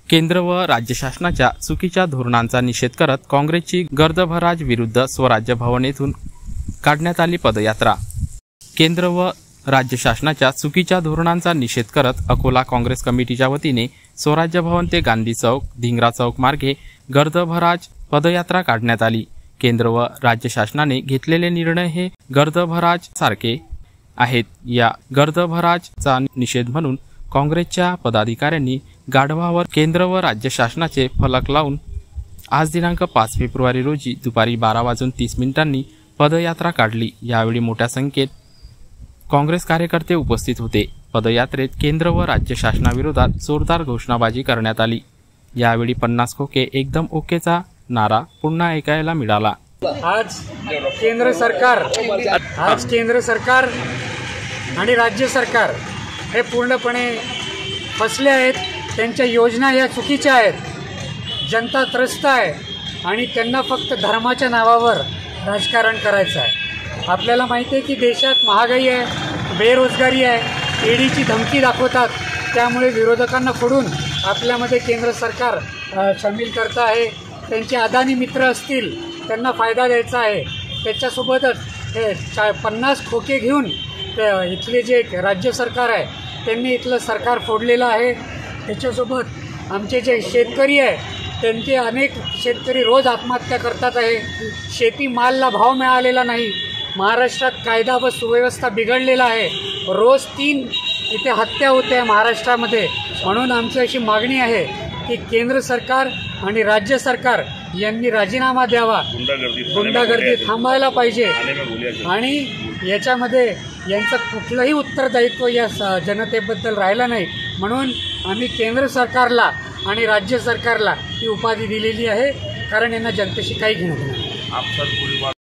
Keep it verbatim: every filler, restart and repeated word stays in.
केंद्र व राज्य शासनाच्या चुकीच्या धोरणांचा निषेध करत काँग्रेसची गर्दभराज विरुद्ध स्वराज्य भवन येथून काढण्यात आली पदयात्रा। केंद्र व राज्य शासनाच्या चुकीच्या धोरणांचा निषेध करत अकोला काँग्रेस कमिटीच्या वतीने स्वराज्य भवन ते गांधी चौक धिंगरा चौक मार्गे गर्दभराज पदयात्रा काढण्यात आली। केंद्र व राज्य शासनाने घेतलेले निर्णय हे गर्दभराज सारखे आहेत। या गर्दभराजचा निषेध म्हणून काँग्रेसच्या पदाधिकाऱ्यांनी गाढवावर केंद्र व राज्य शासनाचे फलक लावून आज दिनांक पाच फेब्रुवारी रोजी दुपारी बारा वाजून तीस मिनिटांनी पदयात्रा काढली। यावेळी मोठ्या संख्येत काँग्रेस कार्यकर्ते उपस्थित होते। पदयात्रेत केंद्र व राज्य शासनाविरोधात जोरदार घोषणाबाजी करण्यात आली। यावेळी पन्नास खोके एकदम ओकेचा नारा पुन्हा ऐकायला मिळाला। आज केंद्र सरकार आज केंद्र सरकार आणि राज्य सरकार हे पूर्णपणे फसले आहेत। त्यांच्या योजना या चुकीच्या आहेत। जनता त्रस्त आहे आणि त्यांना फक्त धर्माच्या नावावर राजकारण करायचं आहे। आपल्याला माहिती आहे की देशात महागाई आहे, बेरोजगारी आहे, ईडीची धमकी दाखवतात। त्यामुळे विरोधकांना फोडून आपल्यामध्ये केंद्र सरकार सामील करत आहे। त्यांचे अदानी मित्र असतील त्यांना फायदा द्यायचा आहे। त्याच्यासोबतच हे चा पन्नास खोके घेऊन इथले जे राज्य सरकार आहे त्यांनी इथलं सरकार फोडलेलं आहे। त्याच्यासोबत आमचे जे शेतकरी आहे त्यांचे अनेक शेतकरी रोज आत्महत्या करतात आहे। शेती मालला भाव मिळालेला नाही। महाराष्ट्रात कायदा व सुव्यवस्था बिघडलेला आहे। रोज तीन इथे हत्या होते आहे महाराष्ट्रामध्ये। म्हणून आमची अशी मागणी आहे की केंद्र सरकार आणि राज्य सरकार यांनी राजीनामा द्यावा, गुंडागर्दी थांबायला पाहिजे आणि याच्यामध्ये यांचं कुठलंही उत्तरदायित्व या जनतेबद्दल राहिलं नाही। म्हणून आम्ही केंद्र सरकारला आणि राज्य सरकारला ही उपाधी दिलेली आहे, कारण यांना जनतेशी काही घेणं नाही।